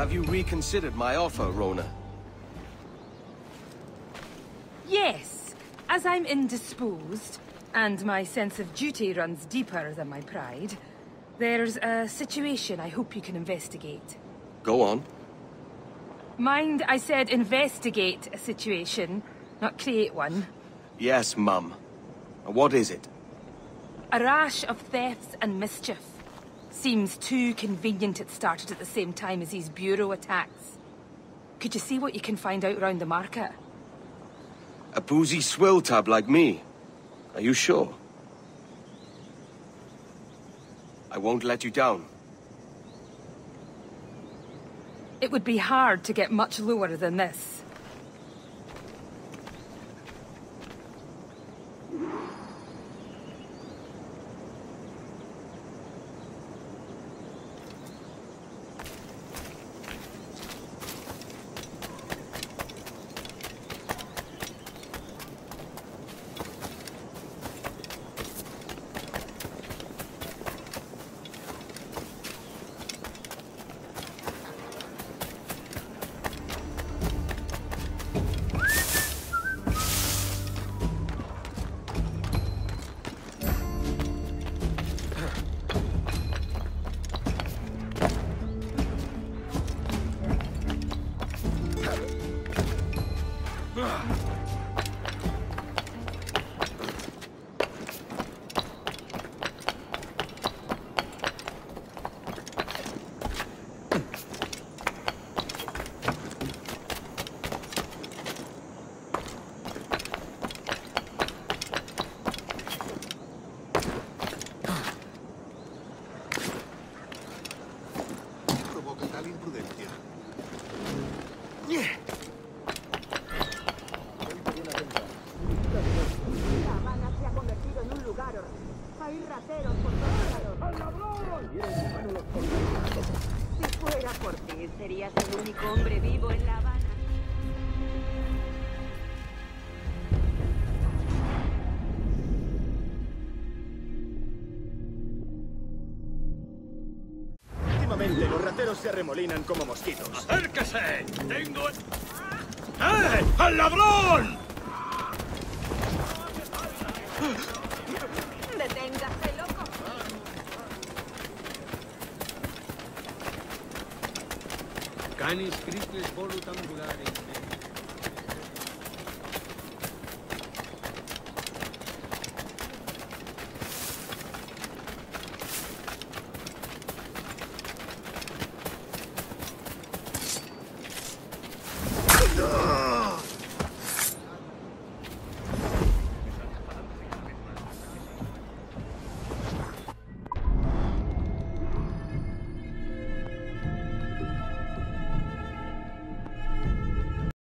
Have you reconsidered my offer, Rona? Yes, as I'm indisposed, and my sense of duty runs deeper than my pride, there's a situation I hope you can investigate. Go on. Mind, I said investigate a situation, not create one. Yes, Mum. What is it? A rash of thefts and mischief. Seems too convenient it started at the same time as these bureau attacks. Could you see what you can find out round the market? A boozy swill tab like me? Are you sure? I won't let you down. It would be hard to get much lower than this. Hay rateros por todos lados. ¡Al ladrón! Si fuera por ti, serías el único hombre vivo en La Habana. Últimamente los rateros se arremolinan como mosquitos. ¡Acérquese! ¡Tengo... ¡al ladrón! ¡Deténgase, loco! Canis cricles volutam vulare.